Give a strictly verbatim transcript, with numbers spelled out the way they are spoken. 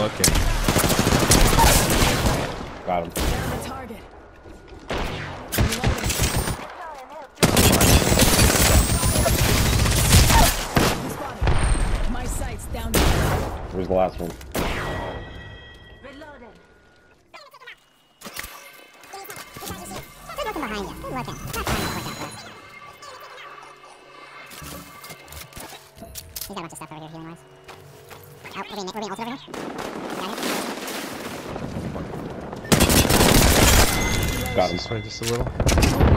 Okay. Got him. Down the target. My sight's down there. Where's the last one? Reloading. They're looking behind you. They're looking. Not trying to work out for us. He's got a bunch of stuff over here healing wise. Oh, we're being, we're being ulted over here. Got him. Got him. This way just a little.